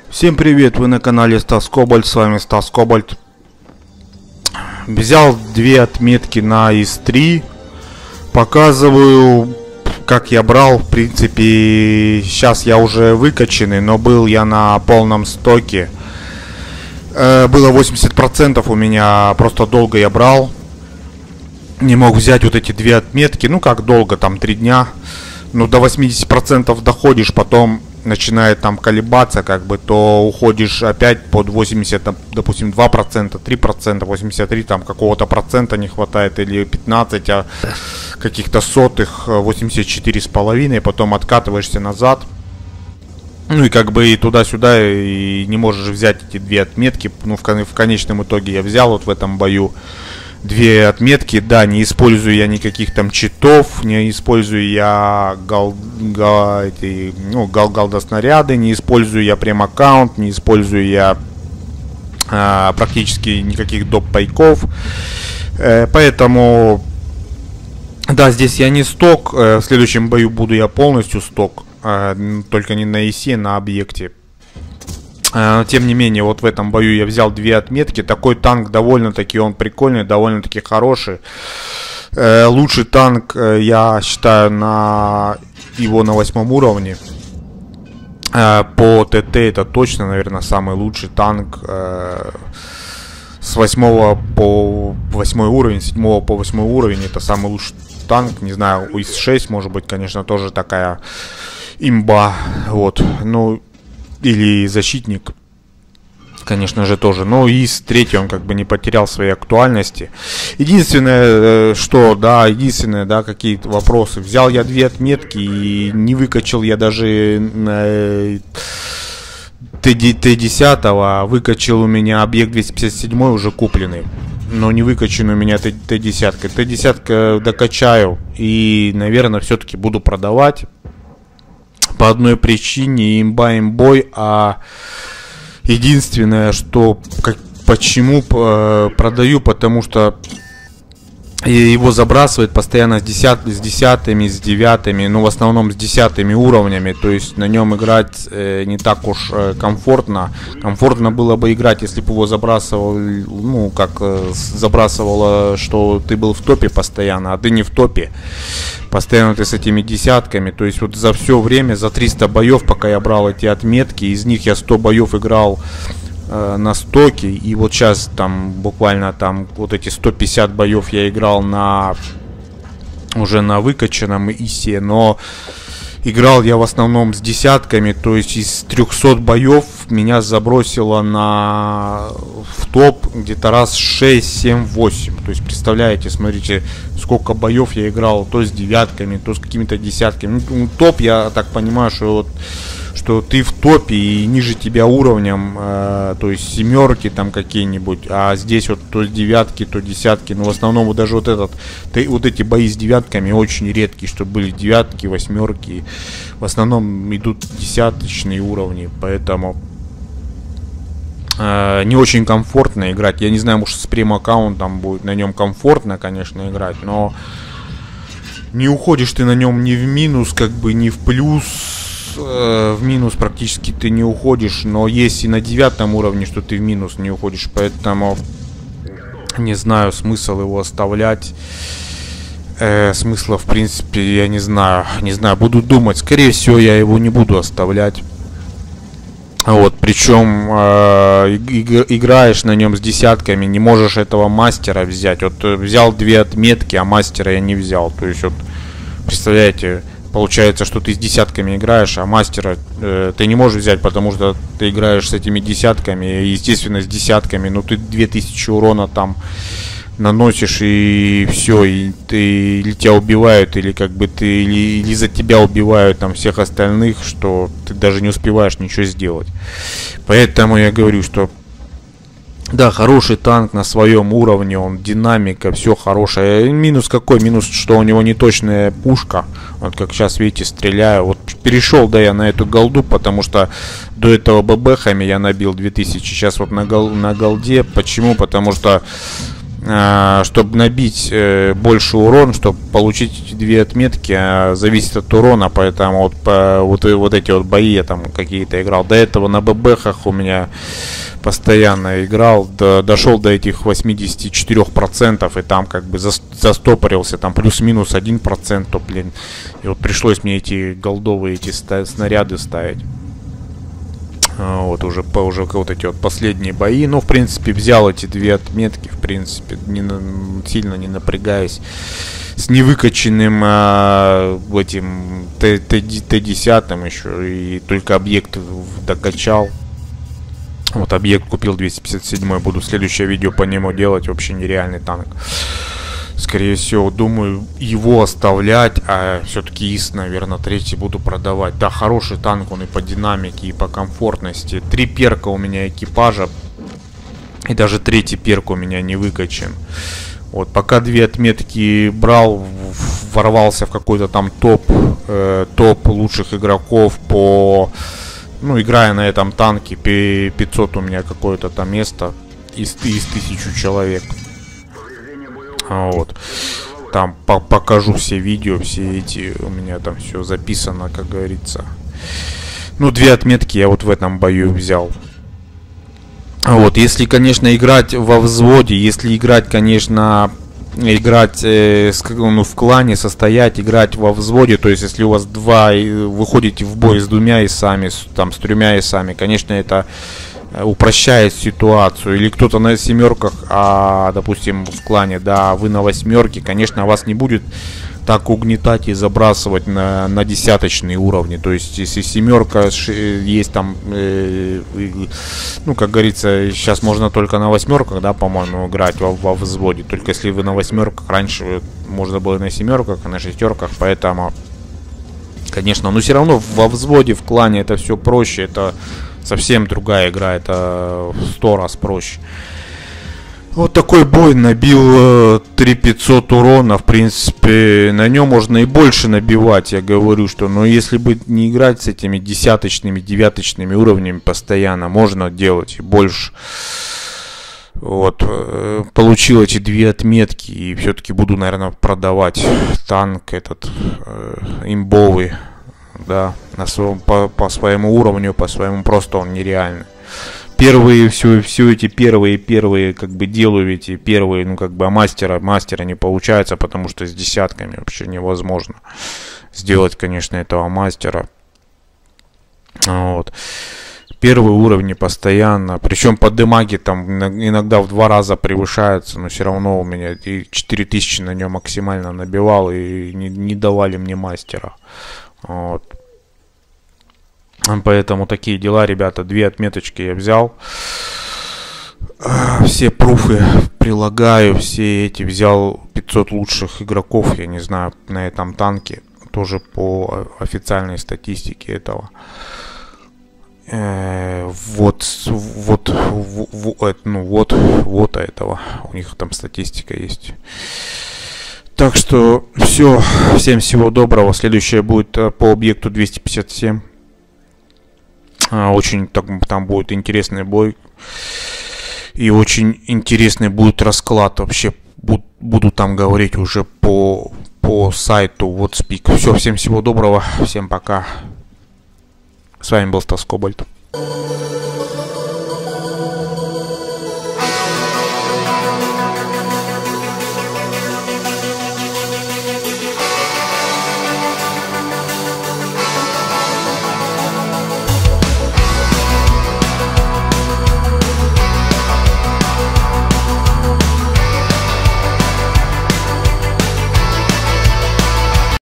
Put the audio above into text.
Всем привет, вы на канале Стас Кобальт, с вами Стас Кобальт. Взял две отметки на ИС-3. Показываю, как я брал. В принципе, сейчас я уже выкачанный, но был я на полном стоке. Было 80% у меня, просто долго я брал. Не мог взять вот эти две отметки, ну как долго, там 3 дня. Ну до 80% доходишь, потом начинает там колебаться, как бы, то уходишь опять под 80, там, допустим, 2%, 3%, 83, там какого-то процента не хватает, или 15, а каких-то сотых, 84,5, потом откатываешься назад. Ну и как бы и туда-сюда, и не можешь взять эти две отметки. Ну в конечном итоге я взял вот в этом бою две отметки. Да, не использую я никаких там читов, не использую я галдоснаряды, не использую я прем-аккаунт, не использую я практически никаких доп-пайков. Поэтому, да, здесь я не сток. В следующем бою буду я полностью сток, только не на ИСе, на объекте. Тем не менее, вот в этом бою я взял две отметки. Такой танк довольно-таки он прикольный, довольно-таки хороший. Лучший танк, я считаю, его на 8 уровне. По ТТ это точно, наверное, самый лучший танк. С 8 по 8 уровень, с 7 по 8 уровень это самый лучший танк. Не знаю, у ИС-6 может быть, конечно, тоже такая имба. Вот, ну... Или защитник, конечно же, тоже. Но ИС-3 он как бы не потерял своей актуальности. Единственное, что, да, какие-то вопросы. Взял я две отметки и не выкачал я даже Т-10, а выкачал у меня объект 257 уже купленный. Но не выкачан у меня Т-10. Т-10 докачаю и, наверное, все-таки буду продавать. По одной причине, имба имбой, а единственное, что почему продаю, потому что его забрасывает постоянно с десятыми, с девятыми, ну в основном с 10 уровнями, то есть на нем играть не так уж комфортно. Комфортно было бы играть, если бы его забрасывал, ну как забрасывало, что ты был в топе постоянно, а ты не в топе. Постоянно ты с этими десятками, то есть вот за все время, за 300 боев, пока я брал эти отметки, из них я 100 боев играл на стоке, и вот сейчас там буквально там вот эти 150 боев я играл уже на выкачанном ИСе, но играл я в основном с десятками, то есть из 300 боев меня забросило в топ где-то раз 6, 7, 8. То есть представляете, смотрите, сколько боев я играл то с девятками, то с какими-то десятками. Ну, топ, я так понимаю, что ты в топе и ниже тебя уровнем, то есть семерки там какие-нибудь, а здесь вот то девятки, то десятки. Но в основном вот даже вот эти бои с девятками очень редкие, что были девятки, восьмерки. В основном идут десяточные уровни, поэтому не очень комфортно играть. Я не знаю, может с прем-аккаунтом будет на нем комфортно, конечно, играть, но не уходишь ты на нем ни в минус, как бы ни в плюс. В минус практически ты не уходишь, но есть и на 9 уровне, что ты в минус не уходишь, поэтому не знаю, смысл его оставлять. Смысла, в принципе, я не знаю, буду думать. Скорее всего, я его не буду оставлять. Вот, причем играешь на нем с десятками, не можешь этого мастера взять. Вот взял две отметки, а мастера я не взял. То есть вот, представляете, получается, что ты с десятками играешь, а мастера ты не можешь взять, потому что ты играешь с этими десятками, естественно, с десятками, но ты 2000 урона там наносишь, и все, и или тебя убивают, или как бы или за тебя убивают там всех остальных, что ты даже не успеваешь ничего сделать. Поэтому я говорю, что да, хороший танк на своем уровне, он динамика, все хорошее. Минус какой? Минус, что у него неточная пушка. Вот как сейчас, видите, стреляю. Вот перешел, да, я на эту голду, потому что до этого ББХами я набил 2000. Сейчас вот на голде. Почему? Потому что Чтобы набить больше урон, чтобы получить эти 2 отметки, зависит от урона, поэтому вот эти вот бои я там какие-то играл. До этого на ББХах у меня постоянно играл, дошел до этих 84%, и там как бы застопорился, там плюс-минус 1%, то, блин, и вот пришлось мне эти голдовые эти снаряды ставить. Вот уже вот эти вот последние бои. Ну, в принципе, взял эти 2 отметки, в принципе, сильно не напрягаясь. С невыкаченным этим Т-10 еще. И только объект докачал. Вот объект купил 257, буду следующее видео по нему делать. Вообще нереальный танк. Скорее всего, думаю, его оставлять, а все-таки ИС, наверное, 3 буду продавать. Да, хороший танк, он и по динамике, и по комфортности. 3 перка у меня экипажа, и даже 3-й перк у меня не выкачан. Вот, пока 2 отметки брал, ворвался в какой-то там топ лучших игроков по... Ну, играя на этом танке, 500 у меня какое-то там место из 1000 человек. Вот. Там покажу все видео, все эти, у меня там все записано, как говорится. Ну, 2 отметки я вот в этом бою взял. Вот, если, конечно, играть во взводе, если играть, конечно, в клане состоять, играть во взводе, то есть, если у вас выходите в бой с 2 исами, там, с 3 исами, конечно, это упрощает ситуацию. Или кто-то на 7-ках, допустим, в клане, да, вы на 8-ке, конечно, вас не будет так угнетать и забрасывать на 10-очные уровни. То есть, если 7-ка есть там, ну, как говорится, сейчас можно только на 8-ках, да, по-моему, играть во взводе. Только если вы на 8-ках, раньше можно было на 7-ках, а на 6-ках, поэтому, конечно, но все равно во взводе, в клане это все проще, это совсем другая игра, это в 100 раз проще. Вот такой бой, набил 3500 урона, в принципе, на нем можно и больше набивать, я говорю, что, но если бы не играть с этими 10-очными, 9-очными уровнями постоянно, можно делать и больше. Вот, получил эти 2 отметки, и все-таки буду, наверное, продавать танк этот имбовый, да, по своему уровню, по своему, просто он нереальный. Первые, все эти первые, как бы делаю эти первые, ну, как бы, а мастера не получается, потому что с 10-ками вообще невозможно сделать, конечно, этого мастера. Вот. Первые уровни постоянно, причем по демаге там иногда в 2 раза превышаются, но все равно у меня и 4000 на нем максимально набивал, и не давали мне мастера. Вот. Поэтому такие дела, ребята. 2 отметочки я взял. Все пруфы прилагаю, все эти. Взял 500 лучших игроков, я не знаю, на этом танке. Тоже по официальной статистике этого. Вот этого. У них там статистика есть. Так что все. Всем всего доброго. Следующее будет по объекту 257. Очень там будет интересный бой. И очень интересный будет расклад. Вообще буду там говорить уже по сайту WhatSpeak. Все, всем всего доброго. Всем пока. С вами был Стас Кобальт.